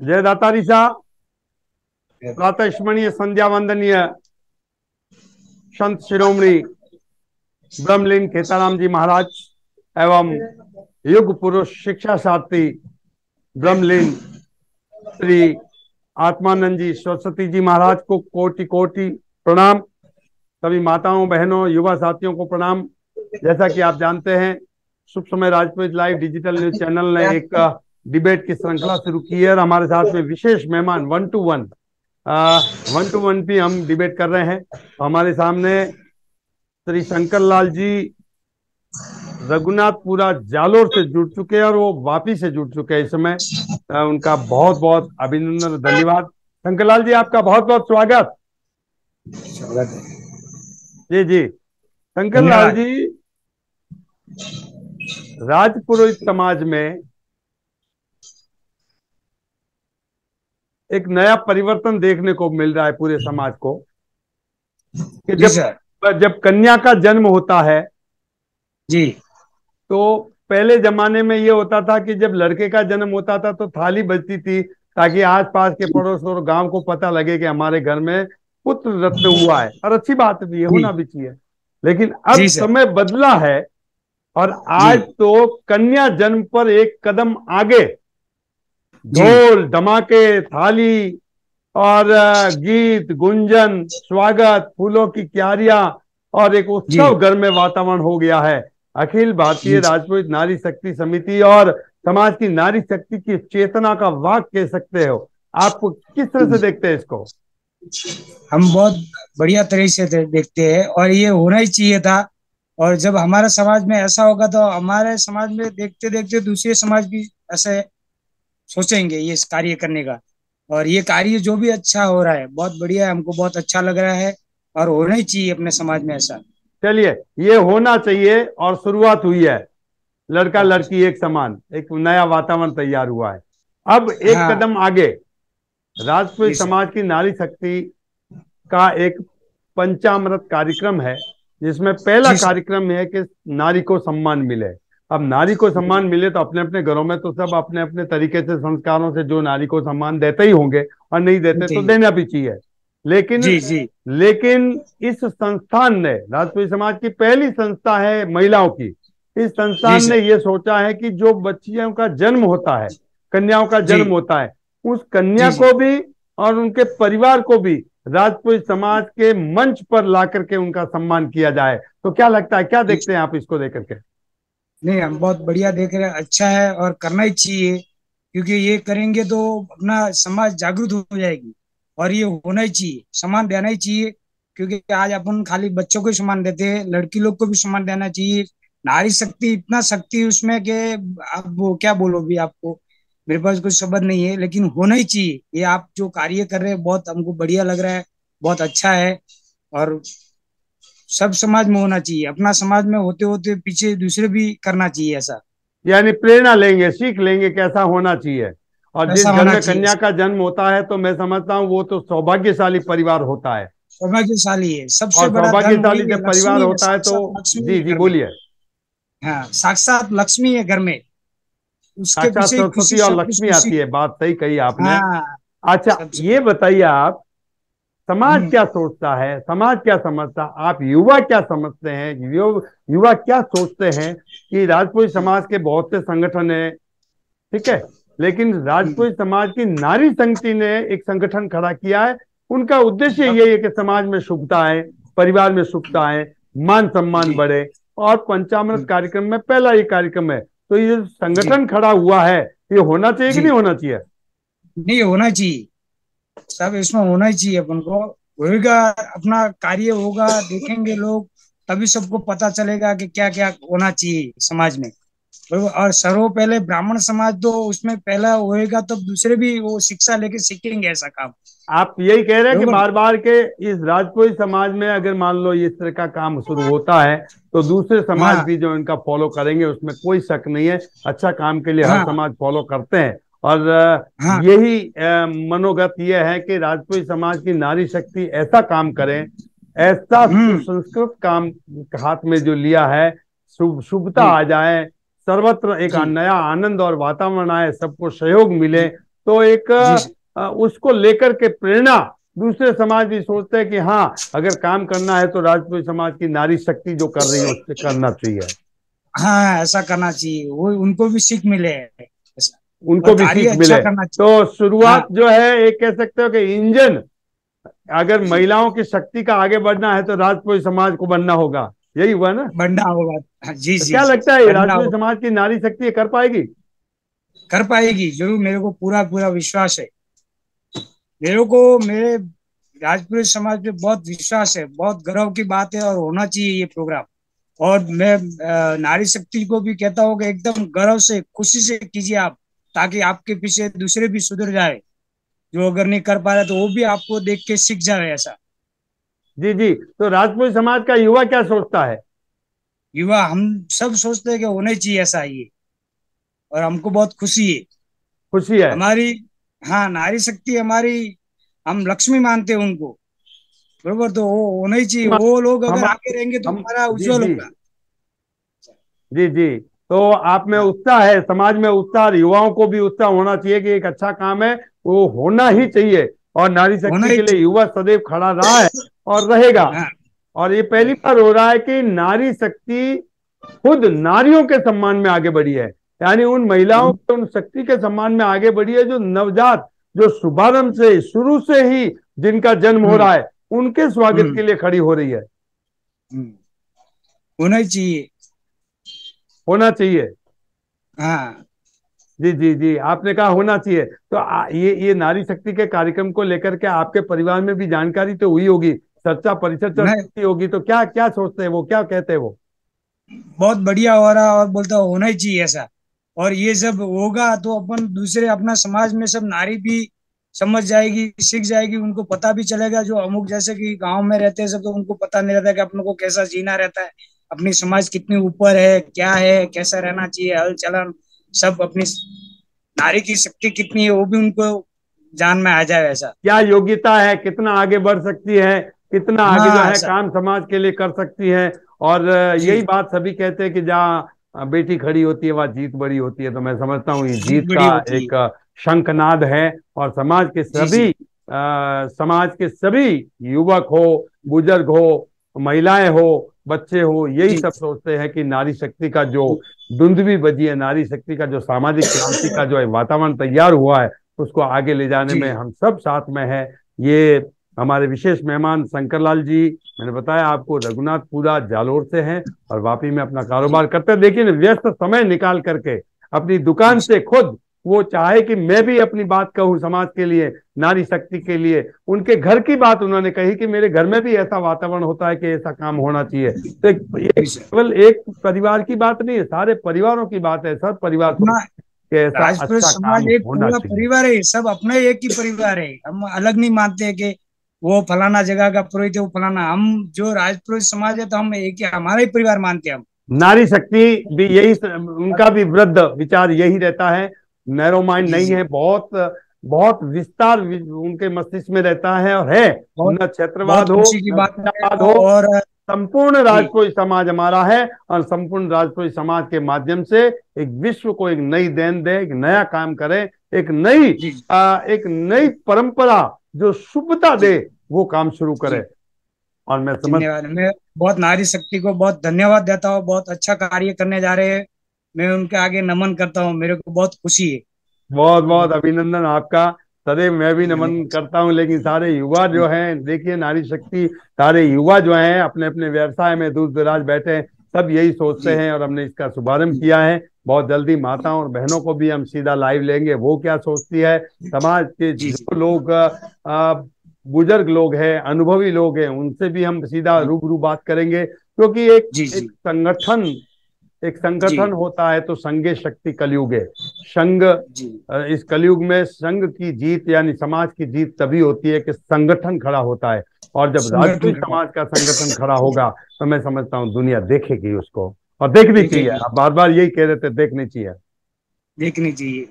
जय दातारी सा। प्रातः स्मरणीय संध्या वंदनीय संत शिरोमणि ब्रह्मलीन खेताराम जी महाराज एवं युग पुरुष शिक्षा शास्त्री ब्रह्मलीन श्री आत्मानंद जी सरस्वती जी महाराज को कोटि कोटि प्रणाम। सभी माताओं बहनों युवा साथियों को प्रणाम। जैसा कि आप जानते हैं, Shubh Samay Rajput live digital news channel ने एक डिबेट की श्रृंखला शुरू की है और हमारे साथ में विशेष मेहमान वन टू वन भी हम डिबेट कर रहे हैं। हमारे सामने श्री शंकर लाल जी रघुनाथपुरा जालोर से जुड़ चुके हैं और वो वापी से जुड़ चुके हैं इस समय। उनका बहुत बहुत अभिनंदन, धन्यवाद। शंकर लाल जी, आपका बहुत बहुत स्वागत। स्वागत है जी जी। शंकर लाल जी, राजपुरोहित समाज में एक नया परिवर्तन देखने को मिल रहा है पूरे समाज को कि जब कन्या का जन्म होता है जी, तो पहले जमाने में ये होता था कि जब लड़के का जन्म होता था तो थाली बजती थी ताकि आसपास के पड़ोस और गांव को पता लगे कि हमारे घर में पुत्र रत्न हुआ है, और अच्छी बात भी है, होना भी चाहिए। लेकिन अब समय बदला है और आज तो कन्या जन्म पर एक कदम आगे ढोल धमाके, थाली और गीत गुंजन, स्वागत, फूलों की क्यारियां और एक उत्सव घर में वातावरण हो गया है। अखिल भारतीय राजपूत नारी शक्ति समिति और समाज की नारी शक्ति की चेतना का वाक कह सकते हो। आप किस तरह से देखते हैं इसको? हम बहुत बढ़िया तरह से देखते हैं और ये होना ही चाहिए था। और जब हमारे समाज में ऐसा होगा तो हमारे समाज में देखते देखते दूसरे समाज भी ऐसे सोचेंगे ये कार्य करने का। और ये कार्य जो भी अच्छा हो रहा है बहुत बढ़िया है, हमको बहुत अच्छा लग रहा है और होना ही चाहिए अपने समाज में ऐसा। चलिए, ये होना चाहिए और शुरुआत हुई है। लड़का लड़की एक समान, एक नया वातावरण तैयार हुआ है। अब एक कदम आगे राजपूत समाज की नारी शक्ति का एक पंचामृत कार्यक्रम है, जिसमें पहला कार्यक्रम है कि नारी को सम्मान मिले। अब नारी को सम्मान मिले तो अपने अपने घरों में तो सब अपने अपने तरीके से संस्कारों से जो नारी को सम्मान देते ही होंगे, और नहीं देते तो देना भी चाहिए। लेकिन इस संस्थान ने, राजपूत समाज की पहली संस्था है महिलाओं की, इस संस्थान ने ये सोचा है कि जो बच्चियों का जन्म होता है, कन्याओं का जन्म होता है, उस कन्या को भी और उनके परिवार को भी राजपूत समाज के मंच पर ला करके उनका सम्मान किया जाए। तो क्या लगता है, क्या देखते हैं आप इसको लेकर के? नहीं, हम बहुत बढ़िया देख रहे हैं, अच्छा है और करना ही चाहिए, क्योंकि ये करेंगे तो अपना समाज जागरूक हो जाएगी और ये होना ही चाहिए, सम्मान देना ही चाहिए। क्योंकि आज अपन खाली बच्चों को ही सम्मान देते हैं, लड़की लोग को भी सम्मान देना चाहिए। नारी शक्ति इतना शक्ति उसमें कि आप वो क्या बोलो भी, आपको मेरे पास कोई शब्द नहीं है, लेकिन होना ही चाहिए। ये आप जो कार्य कर रहे हैं बहुत हमको बढ़िया लग रहा है, बहुत अच्छा है और सब समाज में होना चाहिए। अपना समाज में होते होते पीछे दूसरे भी करना चाहिए ऐसा। यानी प्रेरणा लेंगे, सीख लेंगे कैसा होना चाहिए। और जिस घर में कन्या का जन्म होता है तो मैं समझता हूँ वो तो सौभाग्यशाली परिवार होता है। सौभाग्यशाली है, सबसे बड़ा धन सौभाग्यशाली जब परिवार होता है तो जी जी बोलिए। हाँ, साक्षात लक्ष्मी है घर में, उसके पीछे सरस्वती और लक्ष्मी आती है, बात सही कही आपने। अच्छा, ये बताइए बताइए आप, समाज क्या सोचता है, समाज क्या समझता, आप युवा क्या समझते हैं, युवा क्या सोचते हैं कि राजपूत समाज के बहुत से संगठन है, ठीक है, लेकिन राजपूत समाज की नारी शक्ति ने एक संगठन खड़ा किया है। उनका उद्देश्य यही है कि समाज में शुभता है, परिवार में शुभता है, मान सम्मान बढ़े, और पंचामृत कार्यक्रम में पहला ये कार्यक्रम है। तो ये संगठन खड़ा हुआ है, ये होना चाहिए कि नहीं होना चाहिए? नहीं, होना चाहिए, सब इसमें होना ही चाहिए। अपन को होगा, अपना कार्य होगा, देखेंगे लोग, तभी सबको पता चलेगा कि क्या क्या होना चाहिए समाज में। और सर्व पहले ब्राह्मण समाज तो उसमें पहला होएगा, तो दूसरे भी वो शिक्षा लेके सीखेंगे ऐसा काम। आप यही कह रहे हैं कि बार बार के इस राजपूत समाज में अगर मान लो इस तरह का काम शुरू होता है तो दूसरे समाज भी जो इनका फॉलो करेंगे, उसमें कोई शक नहीं है। अच्छा काम के लिए हर समाज फॉलो करते हैं, और यही मनोगत यह है कि राजपूत समाज की नारी शक्ति ऐसा काम करे, ऐसा सुसंस्कृत काम हाथ में जो लिया है, शुभता आ जाए, सर्वत्र एक नया आनंद और वातावरण आए, सबको सहयोग मिले, तो एक जी उसको लेकर के प्रेरणा दूसरे समाज भी सोचते हैं कि हाँ, अगर काम करना है तो राजपूत समाज की नारी शक्ति जो कर रही है उससे करना चाहिए। हाँ, ऐसा करना चाहिए, वो उनको भी सीख मिले ऐसा। और उनको भी कार्य सीख अच्छा मिले। करना तो चाहिए। हाँ, शुरुआत जो है, एक कह सकते हो कि इंजन, अगर महिलाओं की शक्ति का आगे बढ़ना है तो राजपूत समाज को बनना होगा। यही हुआ ना? बढ़ना होगा। हाँ, जी तो जी क्या जी, लगता है बढ़ना राजपूत होगा। समाज की नारी शक्ति ये कर पाएगी? कर पाएगी जरूर, मेरे को पूरा पूरा विश्वास है। मेरे को मेरे राजपूत समाज पे बहुत विश्वास है, बहुत गर्व की बात है, और होना चाहिए ये प्रोग्राम। और मैं नारी शक्ति को भी कहता हूँ कि एकदम गर्व से, खुशी से कीजिए आप, ताकि आपके पीछे दूसरे भी सुधर जाए, जो अगर नहीं कर पा रहे तो वो भी आपको देख के सीख जाए ऐसा। जी जी। तो राजपूत समाज का युवा क्या सोचता है? युवा हम सब सोचते हैं कि होना ही चाहिए ऐसा ये, और हमको बहुत खुशी है। खुशी है। हमारी, हाँ, नारी शक्ति हमारी, हम लक्ष्मी मानते हैं उनको, बरोबर। तो वो होना ही चाहिए, वो लोग अगर आगे हमारे रहेंगे तो हम हमारा जी उज्जवल जी होगा। जी जी। तो आप में हाँ, उत्साह है, समाज में उत्साह, और युवाओं को भी उत्साह होना चाहिए कि एक अच्छा काम है, वो होना ही चाहिए। और नारी होना शक्ति ही के लिए चाहिए। युवा सदैव खड़ा रहा है और रहेगा। हाँ, और ये पहली रहेगा। बार हो रहा है कि नारी शक्ति खुद नारियों के सम्मान में आगे बढ़ी है। यानी उन महिलाओं के, उन शक्ति के सम्मान में आगे बढ़ी है जो नवजात, जो शुभारंभ से, शुरू से ही जिनका जन्म हो हम्म रहा है, उनके स्वागत के हम्म लिए खड़ी हो रही है। हम्म, होना ही चाहिए। होना चाहिए। हाँ, जी जी जी, आपने कहा होना चाहिए। तो ये नारी शक्ति के कार्यक्रम को लेकर के आपके परिवार में भी जानकारी तो हुई होगी, चर्चा परिचर्चा नहीं, की होगी, तो क्या क्या सोचते हैं वो, क्या कहते हैं वो? बहुत बढ़िया हो रहा, और बोलता होना ही चाहिए ऐसा। और ये सब होगा तो अपन दूसरे, अपना समाज में सब नारी भी समझ जाएगी, सीख जाएगी, उनको पता भी चलेगा। जो अमुक जैसे कि गांव में रहते हैं सब, तो उनको पता नहीं रहता कि अपन को कैसा जीना रहता है, अपनी समाज कितनी ऊपर है, क्या है, कैसा रहना चाहिए, हल चलन सब, अपनी नारी की शक्ति कितनी है वो भी उनको जान में आ जाए ऐसा। क्या योग्यता है, कितना आगे बढ़ सकती है, कितना आगे जो हाँ, है ऐसा। काम समाज के लिए कर सकती है। और यही जी, बात सभी कहते हैं कि जहाँ बेटी खड़ी होती है वहाँ जीत बड़ी होती है। तो मैं समझता हूँ ये जीत जीत बड़ी का होती है। एक शंखनाद है। और जी जी समाज के सभी युवक हो, बुजुर्ग हो, महिलाएं हो, बच्चे हो, यही जी सब सोचते हैं कि नारी शक्ति का जो दुंदुभी बजी है, नारी शक्ति का जो सामाजिक क्रांति का जो वातावरण तैयार हुआ है, उसको आगे ले जाने जी में हम सब साथ में हैं। ये हमारे विशेष मेहमान शंकर लाल जी, मैंने बताया आपको, रघुनाथपुरा जालोर से हैं और वापी में अपना जी कारोबार करते हैं। लेकिन व्यस्त समय निकाल करके अपनी दुकान जी से खुद वो चाहे कि मैं भी अपनी बात कहूं समाज के लिए, नारी शक्ति के लिए, उनके घर की बात उन्होंने कही कि मेरे घर में भी ऐसा वातावरण होता है कि ऐसा काम होना चाहिए। तो ये जी सर। केवल एक परिवार की बात नहीं है, सारे परिवारों की बात है। सब परिवार अपना कि ऐसा राजपूत अच्छा समाज काम एक होना पूरा चाहिए। परिवार है, सब अपना एक ही परिवार है। हम अलग नहीं मानते हैं कि वो फलाना जगह का पुरोहित है, वो फलाना। हम जो राजपूत समाज है तो हम एक ही, हमारा ही परिवार मानते हैं हम। नारी शक्ति भी यही, उनका भी वृद्ध विचार यही रहता है। नैरो माइंड जी नहीं जी, है, बहुत बहुत विस्तार उनके मस्तिष्क में रहता है। और है, बहुत न क्षेत्रवाद बहुत हो, खुशी की न बात है। भिन्नवाद हो, और संपूर्ण जी राजपूत समाज हमारा है। और संपूर्ण राजपूत समाज के माध्यम से एक विश्व को एक नई देन दे, एक नया काम करे, जी एक नई परंपरा जो शुभता जी दे, वो काम शुरू करे। जी, और मैं समझ, धन्यवाद। मैं बहुत नारी शक्ति को बहुत धन्यवाद देता हूँ, बहुत अच्छा कार्य करने जा रहे हैं। मैं उनके आगे नमन करता हूँ, मेरे को बहुत खुशी है। बहुत बहुत अभिनंदन आपका। सदैव मैं भी नमन धन्यवाद। करता हूँ। लेकिन सारे युवा जो जी हैं, देखिए नारी शक्ति, सारे युवा जो हैं अपने अपने व्यवसाय में दूर दराज बैठे हैं, सब यही सोचते जी हैं। और हमने इसका शुभारंभ जी किया है। बहुत जल्दी माताओं और बहनों को भी हम सीधा लाइव लेंगे, वो क्या सोचती है। समाज के जी जी जो लोग बुजुर्ग लोग हैं, अनुभवी लोग हैं, उनसे भी हम सीधा जी रूबरू बात करेंगे। क्योंकि एक जी एक जी संगठन, एक जी संगठन होता है तो संघे शक्ति कलयुग है। संघ, जी इस कलयुग में संघ की जीत यानी समाज की जीत तभी होती है कि संगठन खड़ा होता है। और जब संगठन राजपूत का समाज का संगठन खड़ा होगा तो मैं समझता हूँ दुनिया देखेगी उसको, और देखनी चाहिए। देखेगी, आप बार बार यही कह रहे थे, देखनी चाहिए। देखनी चाहिए।